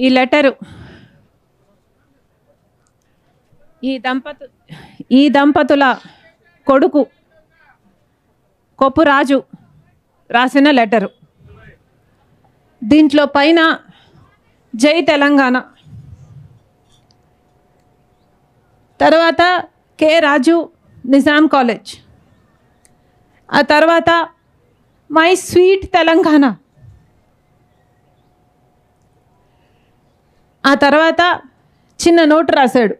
ఈ లెటరు ఈ దంపతుల కొడుకు కొప్పు రాజు రాసిన లెటరు. దీంట్లో పైన జై తెలంగాణ, తర్వాత కె రాజు నిజాం కాలేజ్, ఆ తర్వాత మై స్వీట్ తెలంగాణ, ఆ తర్వాత చిన్న నోటు రాశాడు.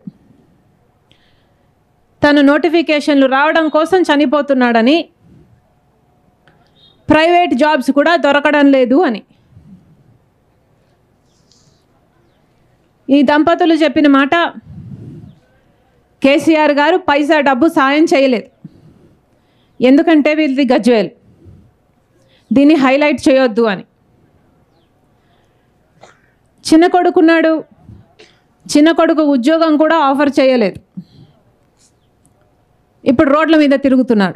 తను నోటిఫికేషన్లు రావడం కోసం చనిపోతున్నాడని, ప్రైవేట్ జాబ్స్ కూడా దొరకడం లేదు అని. ఈ దంపతులు చెప్పిన మాట, కేసీఆర్ గారు పైసా డబ్బు సాయం చేయలేదు, ఎందుకంటే వీళ్ళది గజ్వేల్, దీన్ని హైలైట్ చేయొద్దు అని. చిన్న కొడుకున్నాడు, చిన్న కొడుకు ఉద్యోగం కూడా ఆఫర్ చేయలేదు, ఇప్పుడు రోడ్ల మీద తిరుగుతున్నాడు.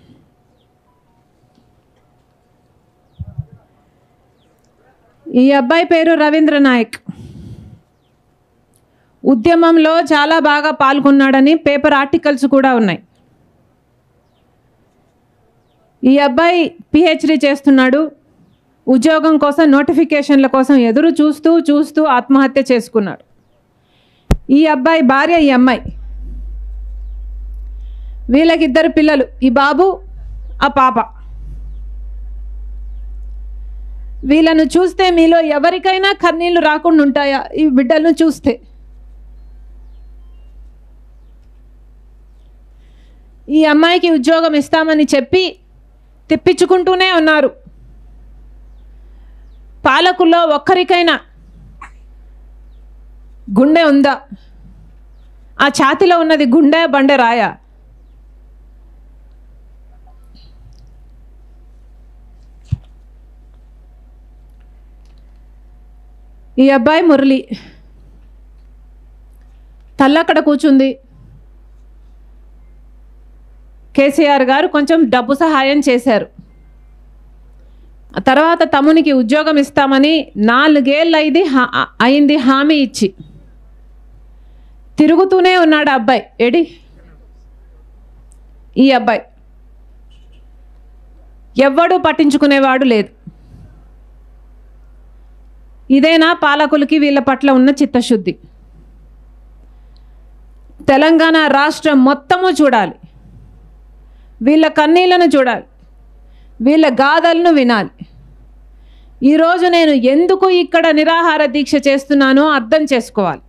ఈ అబ్బాయి పేరు రవీంద్ర నాయక్. ఉద్యమంలో చాలా బాగా పాల్గొన్నాడని పేపర్ ఆర్టికల్స్ కూడా ఉన్నాయి. ఈ అబ్బాయి పిహెచ్డి చేస్తున్నాడు. ఉద్యోగం కోసం నోటిఫికేషన్ల కోసం ఎదురు చూస్తూ చూస్తూ ఆత్మహత్య చేసుకున్నాడు. ఈ అబ్బాయి భార్య ఈ అమ్మాయి, వీళ్ళకి 2 పిల్లలు, ఈ బాబు ఆ పాప. వీళ్ళను చూస్తే మీలో ఎవరికైనా కన్నీళ్లు రాకుండా ఉంటాయా? ఈ బిడ్డలను చూస్తే. ఈ అమ్మాయికి ఉద్యోగం ఇస్తామని చెప్పి తిప్పించుకుంటూనే ఉన్నారు. పాలకుల్లో ఒక్కరికైనా గుండె ఉందా? ఆ ఛాతిలో ఉన్నది గుండె బండె రాయా? ఈ అబ్బాయి మురళి, తల్లక్కడ కూర్చుంది. కేసీఆర్ గారు కొంచెం డబ్బు సహాయం చేశారు. ఆ తర్వాత తమ్మునికి ఉద్యోగం ఇస్తామని 4 ఏళ్ళు అయింది హామీ ఇచ్చి. తిరుగుతూనే ఉన్నాడు అబ్బాయి. ఏడి ఈ అబ్బాయి? ఎవ్వడూ పట్టించుకునేవాడు లేదు. ఇదేనా పాలకులకి వీళ్ళ పట్ల ఉన్న చిత్తశుద్ధి? తెలంగాణ రాష్ట్రం మొత్తము చూడాలి, వీళ్ళ కన్నీళ్లను చూడాలి, వీళ్ళ గాథలను వినాలి. ఈరోజు నేను ఎందుకు ఇక్కడ నిరాహార దీక్ష చేస్తున్నానో అర్థం చేసుకోవాలి.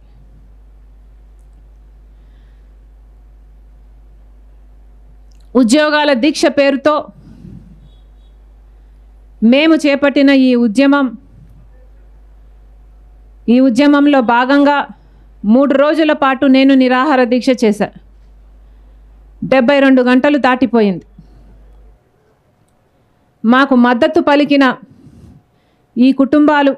ఉద్యోగాల దీక్ష పేరుతో మేము చేపట్టిన ఈ ఉద్యమంలో భాగంగా 3 రోజుల పాటు నేను నిరాహార దీక్ష చేశా. 72 గంటలు దాటిపోయింది. మాకు మద్దతు పలికిన ఈ కుటుంబాలు,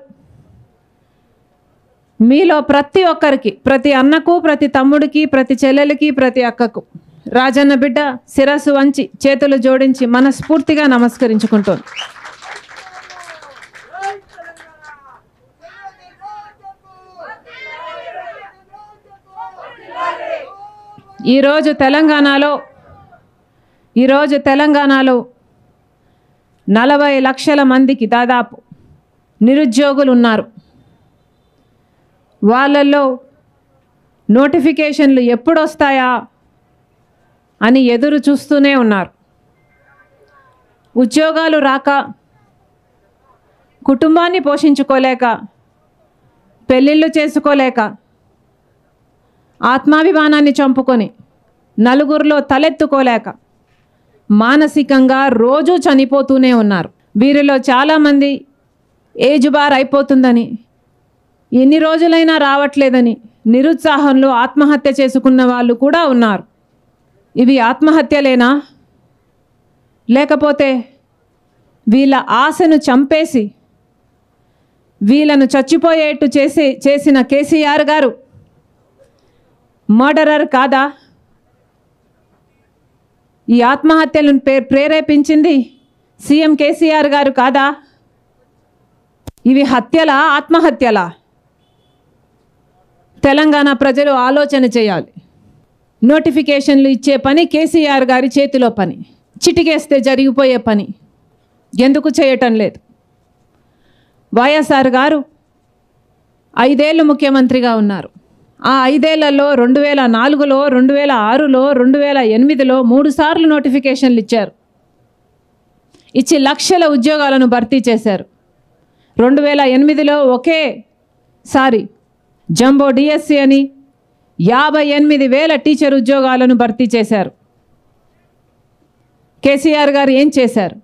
మీలో ప్రతి ఒక్కరికి, ప్రతి అన్నకు, ప్రతి తమ్ముడికి, ప్రతి చెల్లెలకి, ప్రతి అక్కకు రాజన్న బిడ్డ శిరస్సు వంచి చేతులు జోడించి మనస్ఫూర్తిగా నమస్కరించుకుంటోంది. ఈరోజు తెలంగాణలో 40 లక్షల మందికి దాదాపు నిరుద్యోగులు ఉన్నారు. వాళ్ళల్లో నోటిఫికేషన్లు ఎప్పుడు వస్తాయా అని ఎదురు చూస్తూనే ఉన్నారు. ఉద్యోగాలు రాక, కుటుంబాన్ని పోషించుకోలేక, పెళ్ళిళ్ళు చేసుకోలేక, ఆత్మాభిమానాన్ని చంపుకొని నలుగురిలో తలెత్తుకోలేక మానసికంగా రోజు చనిపోతూనే ఉన్నారు. వీరిలో చాలామంది ఏజ్ బార్ అయిపోతుందని, ఎన్ని రోజులైనా రావట్లేదని నిరుత్సాహంలో ఆత్మహత్య చేసుకున్న వాళ్ళు కూడా ఉన్నారు. ఇవి ఆత్మహత్యలేనా? లేకపోతే వీళ్ళ ఆశను చంపేసి వీళ్ళను చచ్చిపోయేట్టు చేసిన కేసీఆర్ గారు మర్డరర్ కాదా? ఈ ఆత్మహత్యలను ప్రేరేపించింది సీఎం కేసీఆర్ గారు కాదా? ఇవి హత్యలా, ఆత్మహత్యలా? తెలంగాణ ప్రజలు ఆలోచన చేయాలి. నోటిఫికేషన్లు ఇచ్చే పని కేసీఆర్ గారి చేతిలో పని, చిటికేస్తే జరిగిపోయే పని ఎందుకు చేయటం లేదు? వైఎస్ఆర్ గారు 5 ఏళ్ళు ముఖ్యమంత్రిగా ఉన్నారు. ఆ 5 ఏళ్లలో 2004లో, 2006లో, 2008లో 3 సార్లు నోటిఫికేషన్లు ఇచ్చారు. ఇచ్చి లక్షల ఉద్యోగాలను భర్తీ చేశారు. 2008లో ఒకేసారి జంబో డిఎస్సి అని 58,000 టీచర్ ఉద్యోగాలను భర్తీ చేశారు. కేసీఆర్ గారు ఏం చేశారు?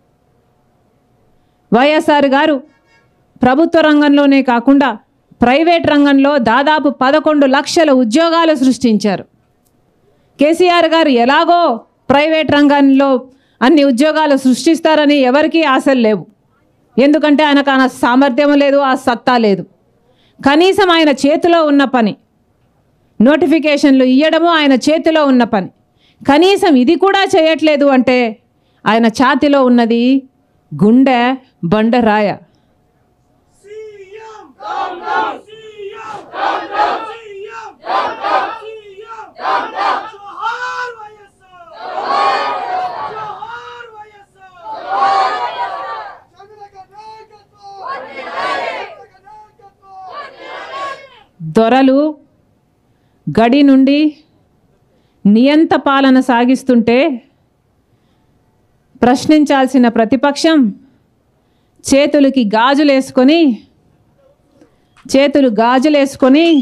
వైఎస్ఆర్ గారు ప్రభుత్వ రంగంలోనే కాకుండా ప్రైవేట్ రంగంలో దాదాపు 11 లక్షల ఉద్యోగాలు సృష్టించారు. కేసీఆర్ గారు ఎలాగో ప్రైవేట్ రంగంలో అన్ని ఉద్యోగాలు సృష్టిస్తారని ఎవరికీ ఆశలు లేవు. ఎందుకంటే ఆయనకు ఆ సామర్థ్యం లేదు, ఆ సత్తా లేదు. కనీసం ఆయన చేతిలో ఉన్న పని, నోటిఫికేషన్లు ఇవ్వడము ఆయన చేతిలో ఉన్న పని, కనీసం ఇది కూడా చేయట్లేదు అంటే ఆయన ఛాతిలో ఉన్నది గుండె బండరాయ. దొరలు గడి నుండి నియంత పాలన సాగిస్తుంటే ప్రశ్నించాల్సిన ప్రతిపక్షం చేతులు గాజులేసుకొని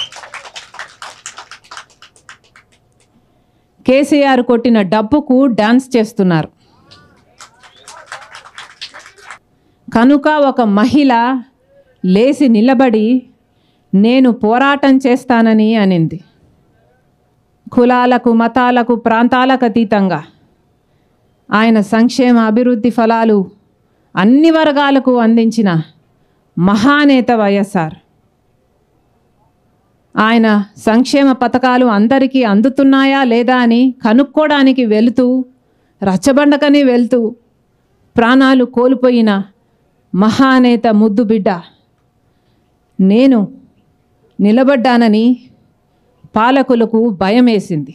కేసీఆర్ కొట్టిన డబ్బుకు డాన్స్ చేస్తున్నారు. కనుక ఒక మహిళ లేచి నిలబడి నేను పోరాటం చేస్తానని అనింది. కులాలకు, మతాలకు, ప్రాంతాలకు అతీతంగా ఆయన సంక్షేమ అభివృద్ధి ఫలాలు అన్ని వర్గాలకు అందించిన మహానేత వైఎస్ఆర్. ఆయన సంక్షేమ పథకాలు అందరికీ అందుతున్నాయా లేదా అని కనుక్కోవడానికి వెళుతూ, రచ్చబండకని వెళ్తూ ప్రాణాలు కోల్పోయిన మహానేత ముద్దు బిడ్డ. నేను నిలబడ్డానని పాలకులకు భయం వేసింది.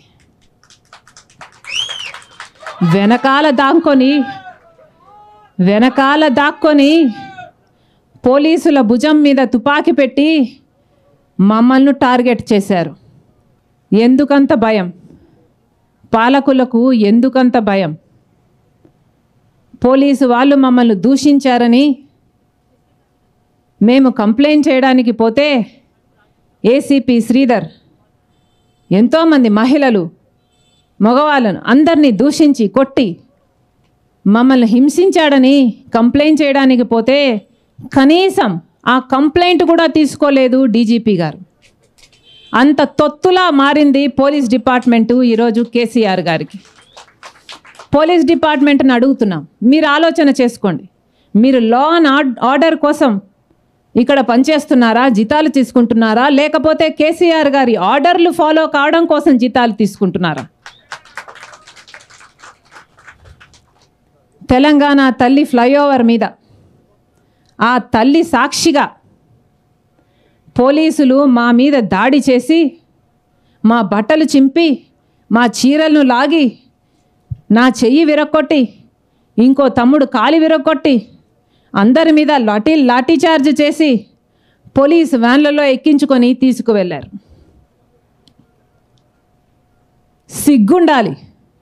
వెనకాల దాక్కొని పోలీసుల భుజం మీద తుపాకీ పెట్టి మమ్మల్ని టార్గెట్ చేశారు. ఎందుకంత భయం? పాలకులకు ఎందుకంత భయం? పోలీసు వాళ్ళు మమ్మల్ని దూషించారని మేము కంప్లైంట్ చేయడానికి పోతే ఏసీపీ శ్రీధర్ ఎంతోమంది మహిళలు, మగవాళ్ళను అందరినీ దూషించి కొట్టి మమ్మల్ని హింసించాడని కంప్లైంట్ చేయడానికి పోతే కనీసం ఆ కంప్లైంట్ కూడా తీసుకోలేదు డీజీపీ గారు. అంత తొత్తులా మారింది పోలీస్ డిపార్ట్మెంటు ఈరోజు కేసీఆర్ గారికి. పోలీస్ డిపార్ట్మెంట్ని అడుగుతున్నాం, మీరు ఆలోచన చేసుకోండి. మీరు లా అండ్ ఆర్డర్ కోసం ఇక్కడ పనిచేస్తున్నారా, జీతాలు తీసుకుంటున్నారా, లేకపోతే కేసీఆర్ గారి ఆర్డర్లు ఫాలో కావడం కోసం జీతాలు తీసుకుంటున్నారా? తెలంగాణ తల్లి ఫ్లైఓవర్ మీద ఆ తల్లి సాక్షిగా పోలీసులు మా మీద దాడి చేసి మా బట్టలు చింపి మా చీరలను లాగి నా చెయ్యి విరక్కొట్టి ఇంకో తమ్ముడు కాలి విరక్కొట్టి అందరి మీద లాఠీ చార్జ్ చేసి పోలీసు వ్యాన్లలో ఎక్కించుకొని తీసుకువెళ్ళారు. సిగ్గుండాలి.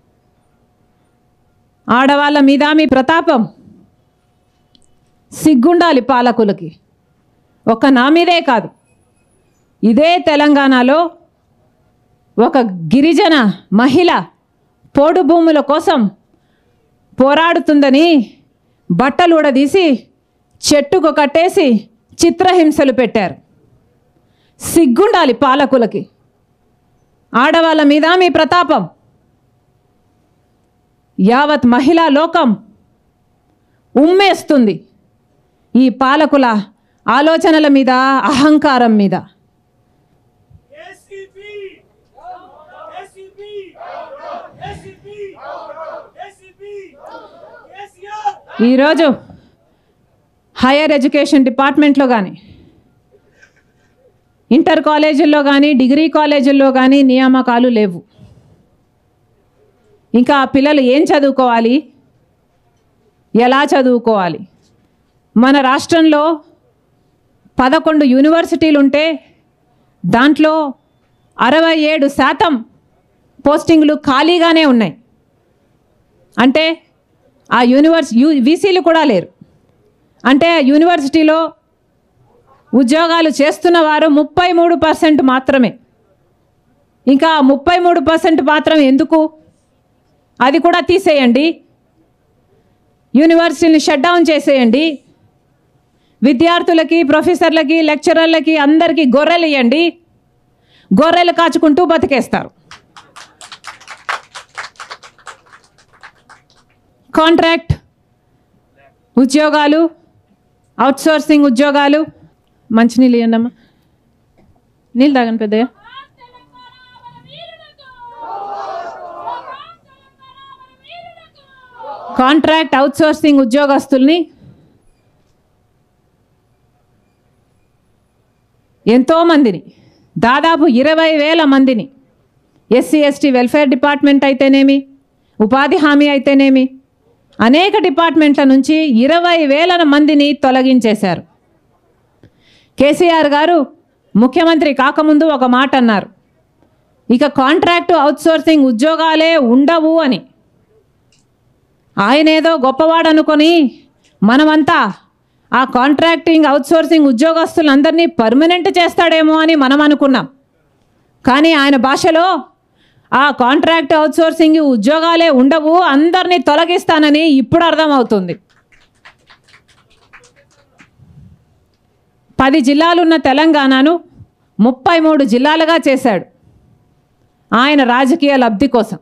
ఆడవాళ్ళ మీద మీ ప్రతాపం సిగ్గుండాలి పాలకులకి. ఒక నా మీదే కాదు, ఇదే తెలంగాణలో ఒక గిరిజన మహిళ పోడు భూముల కోసం పోరాడుతుందని బట్టలు ఊడదీసి చెట్టుకు కట్టేసి చిత్రహింసలు పెట్టారు. సిగ్గుండాలి పాలకులకి. ఆడవాళ్ళ మీద మీ ప్రతాపం. యావత్ మహిళా లోకం ఉమ్మేస్తుంది ఈ పాలకుల ఆలోచనల మీద, అహంకారం మీద. ఈరోజు హైయర్ ఎడ్యుకేషన్ డిపార్ట్మెంట్లో కానీ, ఇంటర్ కాలేజీల్లో కానీ డిగ్రీ కాలేజీల్లో కానీ నియామకాలు లేవు. ఇంకా ఆ పిల్లలు ఏం చదువుకోవాలి, ఎలా చదువుకోవాలి? మన రాష్ట్రంలో 11 యూనివర్సిటీలు ఉంటే దాంట్లో 67% పోస్టింగ్లు ఖాళీగానే ఉన్నాయి. అంటే ఆ వీసీలు కూడా లేరు. అంటే ఆ యూనివర్సిటీలో ఉద్యోగాలు చేస్తున్న వారు 33% మాత్రమే. ఇంకా 33% మాత్రం ఎందుకు? అది కూడా తీసేయండి, యూనివర్సిటీని షట్ డౌన్ చేసేయండి, విద్యార్థులకి, ప్రొఫెసర్లకి, లెక్చరర్లకి అందరికీ గొర్రెలు ఇవ్వండి, గొర్రెలు కాచుకుంటూ బతికేస్తారు. కాంట్రాక్ట్ ఉద్యోగాలు, అవుట్సోర్సింగ్ ఉద్యోగాలు. మంచినీళ్ళు ఇవ్వండమ్మా, నీళ్ళు తాగండి పెద్దయ్య. కాంట్రాక్ట్ అవుట్సోర్సింగ్ ఉద్యోగస్తుల్ని ఎంతోమందిని, దాదాపు 20,000 మందిని ఎస్సీ ఎస్టీ వెల్ఫేర్ డిపార్ట్మెంట్ అయితేనేమి, ఉపాధి హామీ అయితేనేమి, అనేక డిపార్ట్మెంట్ల నుంచి 20,000 మందిని తొలగించేశారు. కేసీఆర్ గారు ముఖ్యమంత్రి కాకముందు ఒక మాట అన్నారు, ఇక కాంట్రాక్టు అవుట్సోర్సింగ్ ఉద్యోగాలే ఉండవు అని. ఆయన ఏదో గొప్పవాడు అనుకొని మనమంతా ఆ కాంట్రాక్టింగ్ అవుట్సోర్సింగ్ ఉద్యోగస్తులందరినీ పర్మనెంట్ చేస్తాడేమో అని మనం అనుకున్నాం. కానీ ఆయన భాషలో ఆ కాంట్రాక్ట్ అవుట్సోర్సింగ్ ఉద్యోగాలే ఉండవు, అందరినీ తొలగిస్తానని ఇప్పుడు అర్థమవుతుంది. 10 జిల్లాలున్న తెలంగాణను 33 జిల్లాలుగా చేశాడు ఆయన రాజకీయ లబ్ధి కోసం.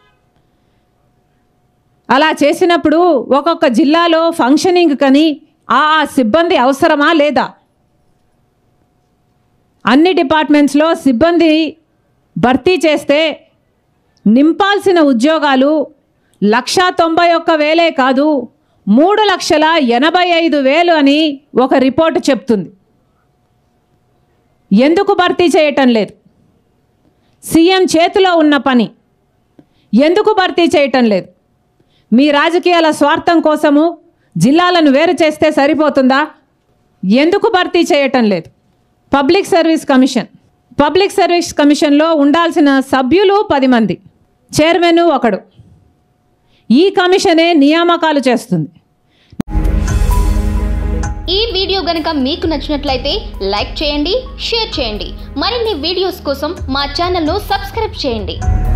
అలా చేసినప్పుడు ఒక్కొక్క జిల్లాలో ఫంక్షనింగ్ కని ఆ సిబ్బంది అవసరమా లేదా? అన్ని డిపార్ట్మెంట్స్లో సిబ్బంది భర్తీ చేస్తే నింపాల్సిన ఉద్యోగాలు 191,000 కాదు, 3,85,000 అని ఒక రిపోర్టు చెప్తుంది. ఎందుకు భర్తీ చేయటం లేదు? సీఎం చేతిలో ఉన్న పని ఎందుకు భర్తీ చేయటం లేదు? మీ రాజకీయాల స్వార్థం కోసము జిల్లాలను వేరు చేస్తే సరిపోతుందా? ఎందుకు భర్తీ చేయటం లేదు? పబ్లిక్ సర్వీస్ కమిషన్లో ఉండాల్సిన సభ్యులు 10 మంది, చైర్మన్ ఒకడు. ఈ కమిషనే నియామకాలు చేస్తుంది. ఈ వీడియో గనుక మీకు నచ్చినట్లయితే లైక్ చేయండి, షేర్ చేయండి. మరిన్ని వీడియోస్ కోసం మా ఛానల్ను సబ్స్క్రైబ్ చేయండి.